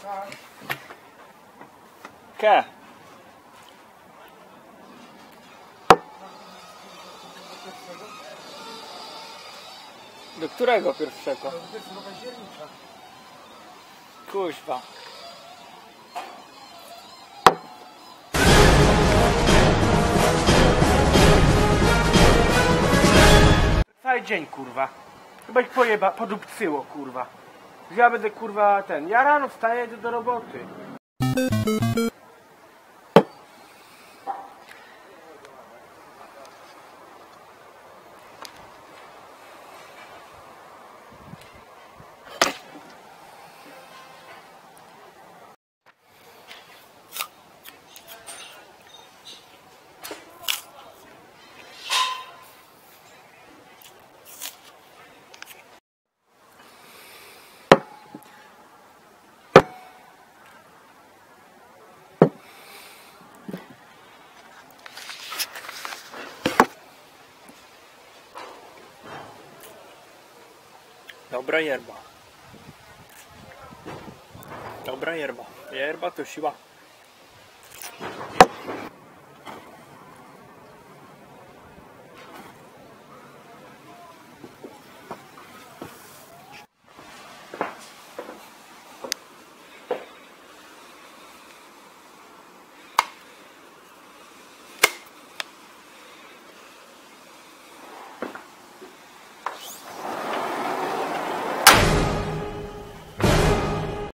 Ke. Do którego pierwszego? Kuźwa. Cały dzień, kurwa. Chyba ich podupcyło, kurwa. Ja będę, kurwa, ja rano wstaję, idę do roboty. Dobra yerba. Dobra yerba. Yerba to siła.